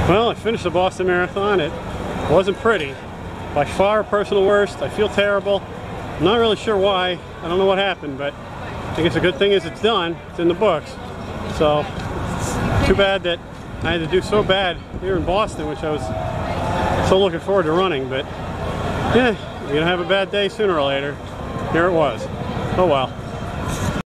Well, I finished the Boston Marathon. It wasn't pretty. By far personal worst. I feel terrible. I'm not really sure why. I don't know what happened, but I guess the good thing is it's done. It's in the books. So, it's too bad that I had to do so bad here in Boston, which I was so looking forward to running. But, yeah, you're going to have a bad day sooner or later. Here it was. Oh well.